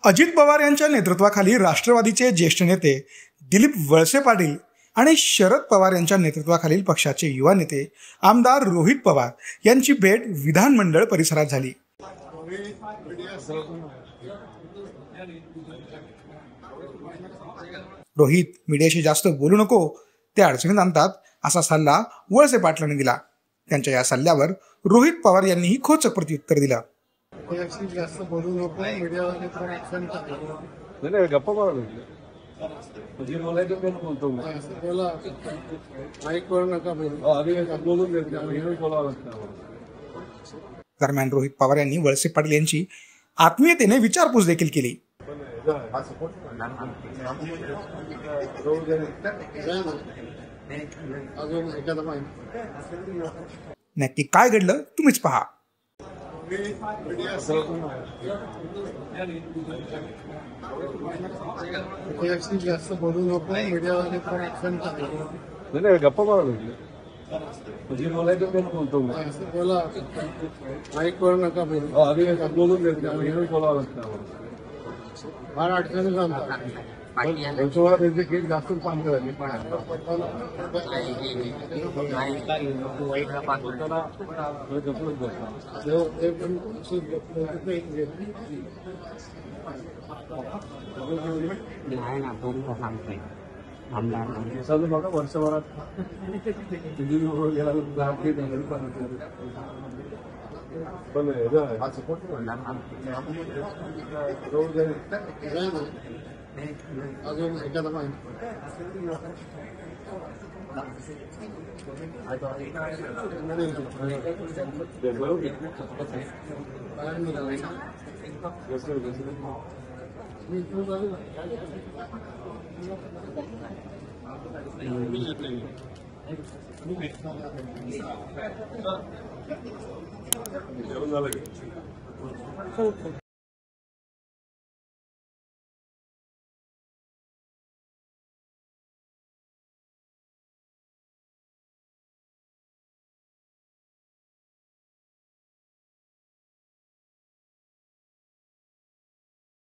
अजित पवार यांच्या नेतृत्वाखाली राष्ट्रवादीचे ज्येष्ठ नेते दिलीप वळसे पाटील आणि शरद पवार यांच्या नेतृत्वाखालील पक्षाचे युवा नेते आमदार रोहित पवार यांची भेट विधानमंडळ परिसरात झाली। रोहित मीडियाशी जास्त बोलू नको, ते अडचणीत आणतात असा सल्ला वळसे पाटलांनी दिला। त्यांच्या या सल्ल्यावर रोहित पवार यांनीही खोचक प्रत्युत्तर दिलं। जास्त बोलू नको, मीडियावाले गप्पा मारू बोलायचं बोलतो बोला, माईक वर नका बोलून बोलावं। दरम्यान रोहित पवार यांनी वळसे पाटील यांची आत्मीयतेने विचारपूस देखील केली। नक्की काय घडलं तुम्हीच पहा। जास्त बोलू नको, मीडियावाले गप्पा मारू बोलायचं बोलतो बोला, माईक वर नका बोलून बोलावं। फार अडचणी त्यांचे केस जास्त काम करायचे। बघा वर्षभरात अजून एखादा